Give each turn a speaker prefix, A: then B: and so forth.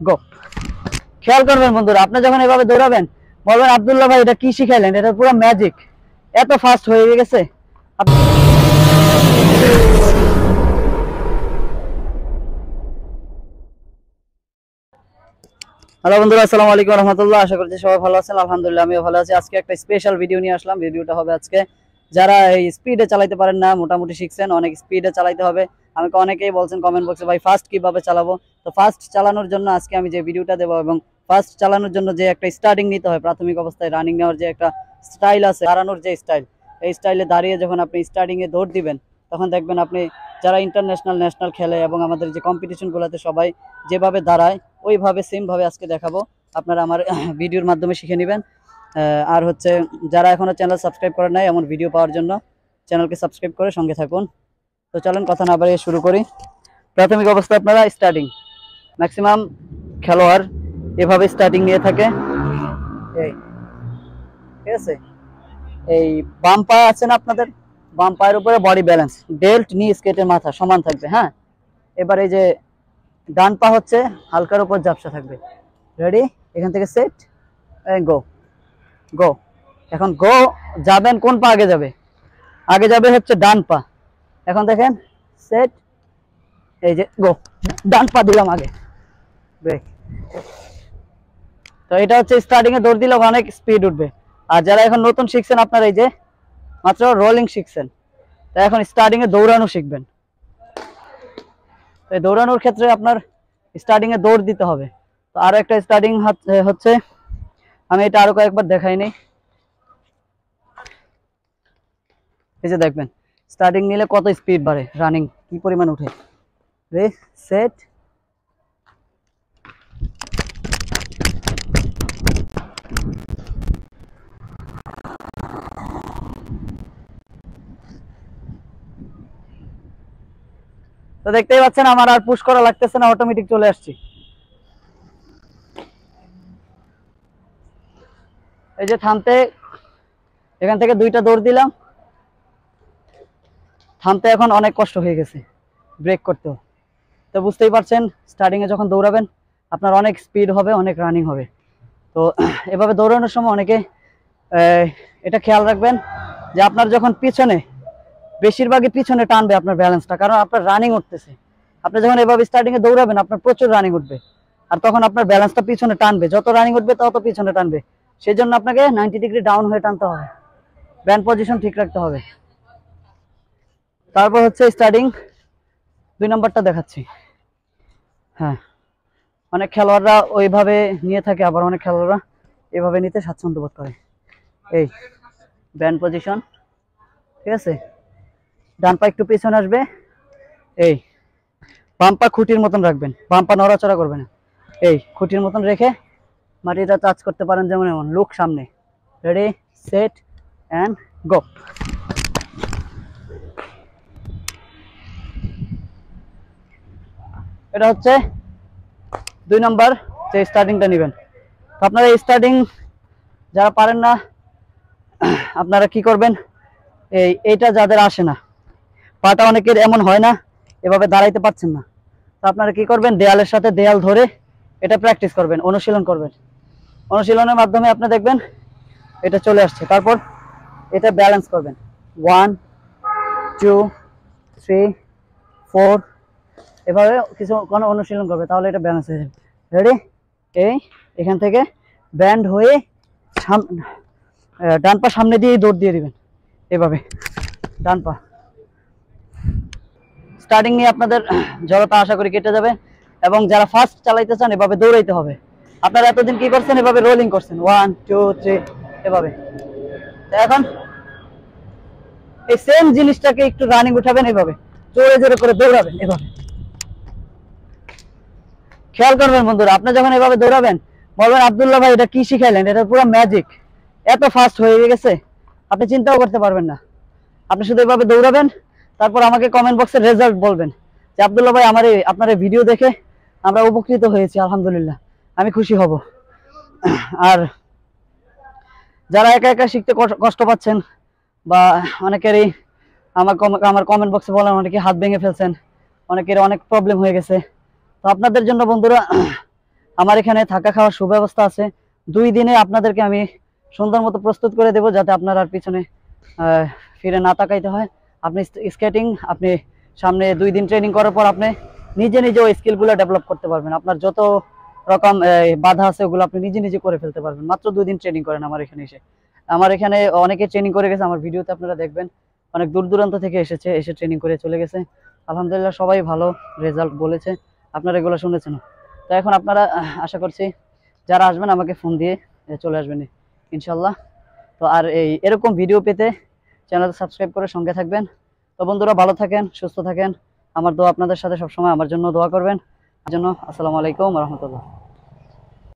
A: গো। খেয়াল করবেন বন্ধুরা, আপনি যখন এভাবে দৌড়াবেন বলবেন আব্দুল্লাহ ভাই এটা কি শিখাইলেন, এটা পুরো ম্যাজিক, এত ফাস্ট হয়ে গেছে। হ্যালো বন্ধুরা, আসসালামু আলাইকুম রহমতুল্লাহ। আশা করছি সবাই ভালো আছেন। আলহামদুলিল্লাহ আমিও ভালো আছি। আজকে একটা স্পেশাল ভিডিও নিয়ে আসলাম। ভিডিওটা হবে আজকে যারা এই স্পিডে চালাতে পারেন না, মোটামুটি শিখছেন, অনেক স্পিডে চালাতে হবে। আমাকে অনেকেই বলছেন কমেন্ট বক্সে, ভাই ফাস্ট কিভাবে চালাবো। তো ফাস্ট চালানোর জন্য আজকে আমি যে ভিডিওটা দেবো, এবং ফাস্ট চালানোর জন্য যে একটা স্টার্টিং নিতে হয়, প্রাথমিক অবস্থায় রানিং নেওয়ার যে একটা স্টাইল আছে, দাঁড়ানোর যে স্টাইল, এই স্টাইলে দাঁড়িয়ে যখন আপনি স্টার্টিং এ দৌড় দিবেন, তখন দেখবেন আপনি যারা ইন্টারন্যাশনাল ন্যাশনাল খেলে এবং আমাদের যে কম্পিটিশনগুলোতে সবাই যেভাবে দাঁড়ায় ওইভাবে সেমভাবে আজকে দেখাবো। আপনারা আমার ভিডিওর মাধ্যমে শিখে নেবেন। আর হচ্ছে যারা এখনো চ্যানেল সাবস্ক্রাইব করেন নাই, এমন ভিডিও পাওয়ার জন্য চ্যানেলকে সাবস্ক্রাইব করে সঙ্গে থাকুন। তো চলেন কথা না বাড়িয়ে শুরু করি। প্রাথমিক অবস্থায় আপনারা স্টার্টিং, ম্যাক্সিমাম খেলোয়াড় এভাবে স্টার্টিং নিয়ে থাকে। এই ঠিক আছে, এই বাম পা আছে না আপনাদের, বাম পায়ের উপরে বডি ব্যালেন্স, বেল্ট নি স্কেটের মাথা সমান থাকবে। হ্যাঁ, এবার এই যে ডান পা হচ্ছে হালকার উপর ঝাপসা থাকবে। রেডি, এখান থেকে সেট গো গো। এখন গো যাবেন, কোন পা আগে যাবে? আগে যাবে হচ্ছে ডান পা। এখন দেখেন সেট, এই যে গো, ডান পা দিলাম আগে, ব্রেক। তো এটা হচ্ছে স্টার্টিং এ দৌড় দিলে অনেক স্পিড উঠবে। আর যারা এখন নতুন শিখছেন, আপনারা এই যে মাত্র রোলিং শিখছেন, তো এখন স্টার্টিং এ দৌড়ানো শিখবেন। তো দৌড়ানোর ক্ষেত্রে আপনার স্টার্টিং এ দৌড় দিতে হবে। তো আরো একটা স্টার্টিং হচ্ছে, আমি এটা আরো কয়েকবার দেখাইনি। এই যে দেখবেন স্টার্টিং নিলে কত স্পিড বাড়ে, রানিং কি পরিমাণ উঠে। সেট, তো দেখতেই পাচ্ছেন আমার আর পুশ করা লাগতেছে না, অটোমেটিক চলে আসছি। এই যে থামতে, এখান থেকে দুইটা দৌড় দিলাম, থামতে এখন অনেক কষ্ট হয়ে গেছে, ব্রেক করতে। তো বুঝতেই পারছেন স্টার্টিং এ যখন দৌড়াবেন আপনার অনেক স্পিড হবে, অনেক রানিং হবে। তো এভাবে দৌড়ানোর সময় অনেকে এটা খেয়াল রাখবেন যে আপনার যখন পিছনে, বেশিরভাগই পিছনে টানবে আপনার ব্যালেন্সটা, কারণ আপনার রানিং উঠতেছে। আপনি যখন এভাবে স্টার্টিং এ দৌড়াবেন আপনার প্রচুর রানিং উঠবে, আর তখন আপনার ব্যালেন্সটা পিছনে টানবে, যত রানিং উঠবে তত পিছনে টানবে। সেই জন্য আপনাকে 90 ডিগ্রি ডাউন হয়ে টানতে হবে, ব্যান্ড পজিশন ঠিক রাখতে হবে। তারপর হচ্ছে স্টার্টিং 2 নম্বরটা দেখাচ্ছি। হ্যাঁ, অনেক খেলোয়াড়রা ওইভাবে নিয়ে থাকে, আবার অনেক খেলোয়াড়রা এভাবে নিতে স্বাচ্ছন্দ্য বোধ করে। এই ব্যান্ড পজিশন, ঠিক আছে, ডান পা একটু পিছনে আসবে, এই বাম পা খুঁটির মতন রাখবেন, বাম পা নড়াচড়া করবে না, এই খুঁটির মতন রেখে মাটিটা টাচ করতে পারেন, যেমন এমন লুক সামনে। Ready, set and go. এটা হচ্ছে 2 নম্বর যে স্টার্টিংটা নেবেন। আপনারা এই স্টার্টিং যারা পারেন না, আপনারা কি করবেন, এইটা যাদের আসে না, পাটা অনেকের এমন হয় না, এভাবে দাঁড়াইতে পারছেন না, তো আপনারা কি করবেন, দেয়ালের সাথে দেয়াল ধরে এটা প্র্যাকটিস করবেন, অনুশীলন করবেন। অনুশীলনের মাধ্যমে আপনি দেখবেন এটা চলে আসছে। তারপর এটা ব্যালেন্স করবেন, 1 2 3 4, এভাবে কিছু কোনো অনুশীলন করবে, তাহলে এটা ব্যালেন্স হয়ে যাবে। রেডি, এই এখান থেকে ব্যান্ড হয়ে ডান পা সামনে দিয়ে দৌড় দিয়ে দিবেন, এভাবে ডান পা। স্টার্টিং নিয়ে আপনাদের জড়তা আশা করি কেটে যাবে। এবং যারা ফার্স্ট চালাইতে চান এভাবে দৌড়াইতে হবে। আপনারা এতদিন কি করছেন, এভাবে রোলিং করছেন, 1 2 3 এভাবে। এখন এই সেম জিনিসটাকে একটু রানিং উঠাবেন, এভাবে জোরে জোরে করে দৌড়াবেন, এভাবে। খেয়াল করবেন বন্ধুরা, আপনি যখন এভাবে দৌড়াবেন বলবেন আব্দুল্লাহ ভাই এটা কি শিখাইলেন, এটা পুরো ম্যাজিক, এত ফাস্ট হয়ে গেছে আপনি চিন্তাও করতে পারবেন না। আপনি শুধু এভাবে দৌড়াবেন, তারপর আমাকে কমেন্ট বক্সে রেজাল্ট বলবেন যে আব্দুল্লাহ ভাই আমার আপনার এই ভিডিও দেখে আমরা উপকৃত হয়েছি, আলহামদুলিল্লাহ, আমি খুশি হব। আর যারা একা একা শিখতে কষ্ট পাচ্ছেন, বা অনেকেরই আমার কমেন্ট বক্সে বলেন অনেকে হাত ভেঙে ফেলছেন, অনেকের অনেক প্রবলেম হয়ে গেছে, তো আপনাদের জন্য বন্ধুরা আমার এখানে থাকা খাওয়ার সুব্যবস্থা আছে। 2 দিনে আপনাদেরকে আমি সুন্দর মতো প্রস্তুত করে দেবো, যাতে আপনার আর পিছনে ফিরে না তাকাইতে হয়। আপনি স্কেটিং আপনি সামনে 2 দিন ট্রেনিং করার পর আপনি নিজে নিজে ওই স্কিলগুলো ডেভেলপ করতে পারবেন। আপনার যত রকম বাধা আছে ওগুলো আপনি নিজে নিজে করে ফেলতে পারবেন। মাত্র 2 দিন ট্রেনিং করেন আমার এখানে এসে। আমার এখানে অনেকে ট্রেনিং করে গেছে, আমার ভিডিওতে আপনারা দেখবেন অনেক দূর দূরান্ত থেকে এসে ট্রেনিং করে চলে গেছে। আলহামদুলিল্লাহ সবাই ভালো রেজাল্ট বলেছে, আপনারা এগুলো শুনেছেন। তো এখন আপনারা আশা করছি যারা আসবেন আমাকে ফোন দিয়ে চলে আসবেন ইনশাল্লাহ। তো আর এরকম ভিডিও পেতে চ্যানেল সাবস্ক্রাইব করে সঙ্গে থাকবেন। তো বন্ধুরা ভালো থাকেন, সুস্থ থাকেন। আমার দোয়া আপনাদের সাথে সবসময়, আমার জন্য দোয়া করবেন। জন্য আসসালামু আলাইকুম রহমতুল্লাহ।